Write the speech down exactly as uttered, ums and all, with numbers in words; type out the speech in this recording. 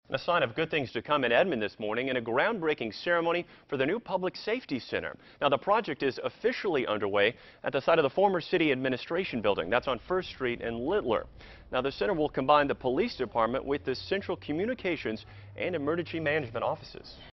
A sign of good things to come in Edmond this morning in a groundbreaking ceremony for the new Public Safety Center. Now, the project is officially underway at the site of the former City Administration Building. That's on First Street in Littler. Now, the center will combine the police department with the central communications and emergency management offices.